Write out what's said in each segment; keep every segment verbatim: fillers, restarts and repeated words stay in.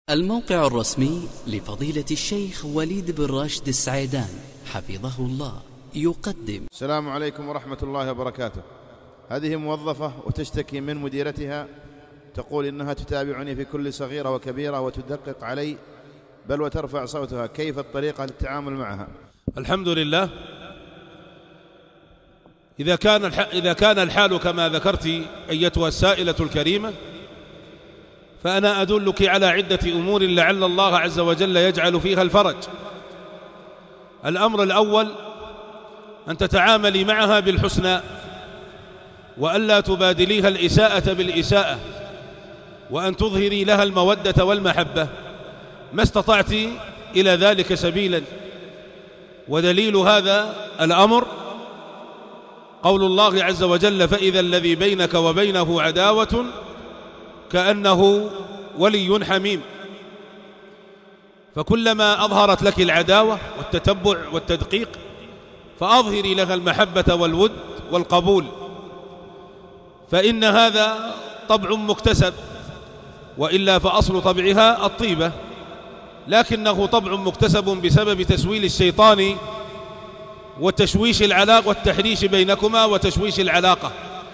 الموقع الرسمي لفضيلة الشيخ وليد بن راشد السعيدان حفظه الله يقدم. السلام عليكم ورحمة الله وبركاته. هذه موظفة وتشتكي من مديرتها، تقول إنها تتابعني في كل صغيرة وكبيرة وتدقق علي بل وترفع صوتها، كيف الطريقة للتعامل معها؟ الحمد لله. إذا كان إذا كان الحال كما ذكرت أيتها السائلة الكريمة، فأنا أدلك على عدة أمور لعل الله عز وجل يجعل فيها الفرج. الأمر الأول أن تتعاملي معها بالحسنى، وألا تبادليها الإساءة بالإساءة، وأن تظهري لها المودة والمحبة ما استطعت إلى ذلك سبيلا. ودليل هذا الأمر قول الله عز وجل: فإذا الذي بينك وبينه عداوة كأنه ولي حميم. فكلما أظهرت لك العداوة والتتبع والتدقيق فأظهري لها المحبة والود والقبول، فإن هذا طبع مكتسب، وإلا فأصل طبعها الطيبة، لكنه طبع مكتسب بسبب تسويل الشيطان وتشويش العلاقة والتحريش بينكما وتشويش العلاقة.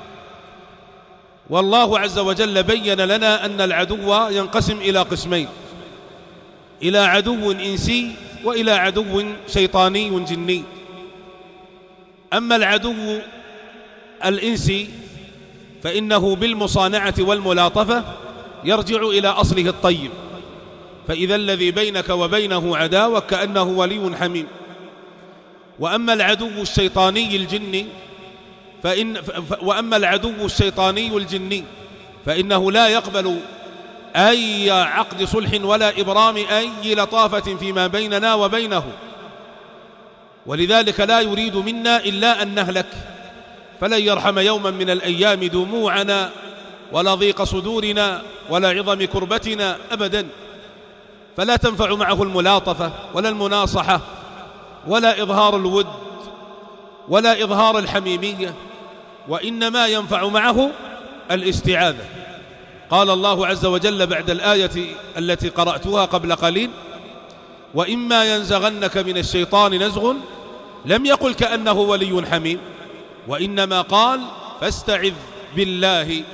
والله عز وجل بين لنا أن العدو ينقسم إلى قسمين: إلى عدو إنسي وإلى عدو شيطاني جني. أما العدو الإنسي فإنه بالمصانعة والملاطفة يرجع إلى أصله الطيب. فإذا الذي بينك وبينه عداوة كأنه ولي حميم. وأما العدو الشيطاني الجني فإن وأما العدو الشيطاني الجني فإنه لا يقبل أي عقد صلح ولا إبرام أي لطافة فيما بيننا وبينه، ولذلك لا يريد منا إلا أن نهلك، فلن يرحم يوما من الأيام دموعنا ولا ضيق صدورنا ولا عظم كربتنا أبدا. فلا تنفع معه الملاطفة ولا المناصحة ولا إظهار الود ولا إظهار الحميمية، وإنما ينفع معه الاستعاذة. قال الله عز وجل بعد الآية التي قرأتها قبل قليل: وإما ينزغنك من الشيطان نزغ، لم يقل كأنه ولي حميم، وإنما قال فاستعذ بالله.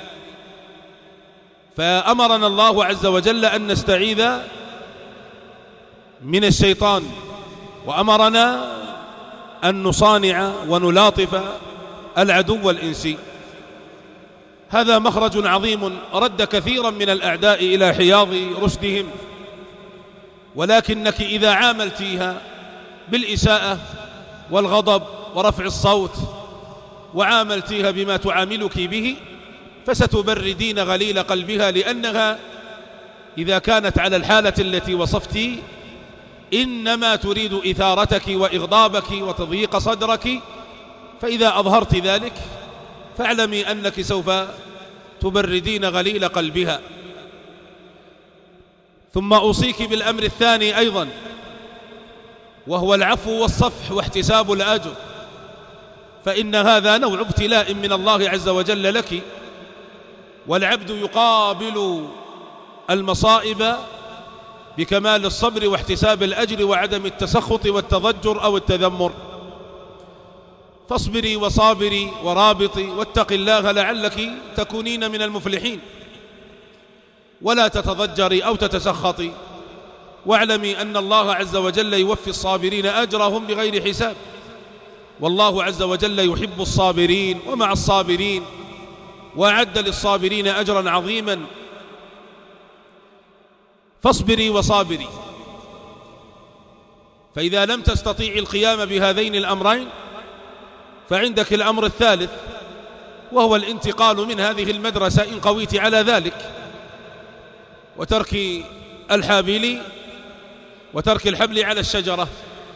فأمرنا الله عز وجل أن نستعيذ من الشيطان، وأمرنا أن نصانع ونلاطف العدو الإنسي. هذا مخرج عظيم رد كثيرا من الأعداء إلى حياض رشدهم، ولكنك إذا عاملتيها بالإساءة والغضب ورفع الصوت وعاملتيها بما تعاملك به فستبردين غليل قلبها، لأنها إذا كانت على الحالة التي وصفتي إنما تريد إثارتك وإغضابك وتضييق صدرك. فإذا أظهرت ذلك فاعلمي أنك سوف تبردين غليل قلبها. ثم أوصيك بالأمر الثاني أيضا، وهو العفو والصفح واحتساب الأجر، فإن هذا نوع ابتلاء من الله عز وجل لك، والعبد يقابل المصائب بكمال الصبر واحتساب الأجر وعدم التسخط والتضجر أو التذمر. فاصبري وصابري ورابطي واتق الله لعلك تكونين من المفلحين، ولا تتضجري أو تتسخطي، واعلمي أن الله عز وجل يوفي الصابرين أجرهم بغير حساب، والله عز وجل يحب الصابرين ومع الصابرين، وأعد للصابرين أجرا عظيما. فاصبري وصابري. فإذا لم تستطيعي القيام بهذين الأمرين فعندك الأمر الثالث، وهو الانتقال من هذه المدرسة إن قويت على ذلك، وترك الحابل وترك الحبل على الشجرة،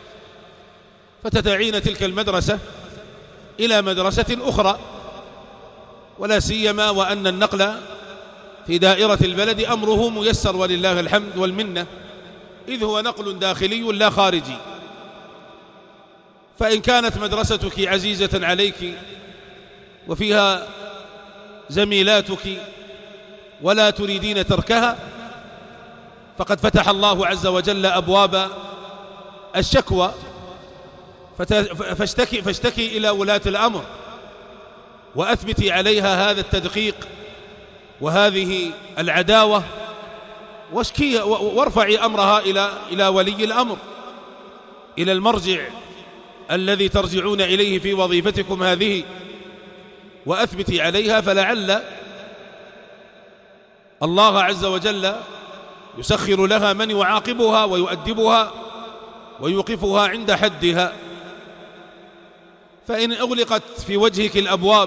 فتدعين تلك المدرسة إلى مدرسة أخرى، ولا سيما وأن النقل في دائرة البلد أمره ميسر ولله الحمد والمنة، إذ هو نقل داخلي لا خارجي. فإن كانت مدرستك عزيزة عليك وفيها زميلاتك ولا تريدين تركها فقد فتح الله عز وجل أبواب الشكوى، فاشتكي, فاشتكي إلى ولاة الأمر وأثبتي عليها هذا التدقيق وهذه العداوة، واشكي وارفعي أمرها إلى إلى ولي الأمر، إلى المرجع الذي ترجعون إليه في وظيفتكم هذه، وأثبتي عليها، فلعل الله عز وجل يسخر لها من يعاقبها ويؤدبها ويوقفها عند حدها. فإن أغلقت في وجهك الأبواب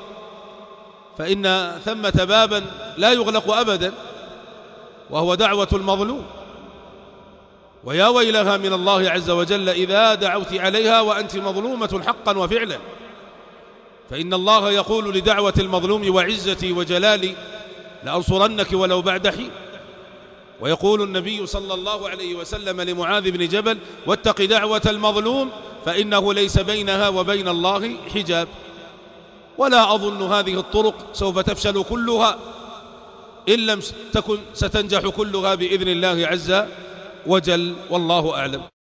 فإن ثمة بابا لا يغلق أبدا، وهو دعوة المظلوم، ويا ويلها من الله عز وجل إذا دعوت عليها وأنت مظلومة حقا وفعلا، فإن الله يقول لدعوة المظلوم وعزتي وجلالي لأنصرنك ولو بعد حين. ويقول النبي صلى الله عليه وسلم لمعاذ بن جبل: واتق دعوة المظلوم فإنه ليس بينها وبين الله حجاب. ولا أظن هذه الطرق سوف تفشل كلها، إن لم تكن ستنجح كلها بإذن الله عز وجل، والله أعلم.